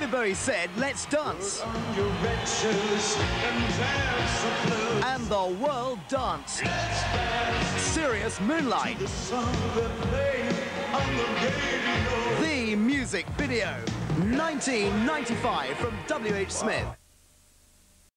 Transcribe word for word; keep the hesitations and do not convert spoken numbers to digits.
David Bowie said, let's dance. And the world danced. Serious Moonlight. The music video. nineteen ninety-five from W H Smith.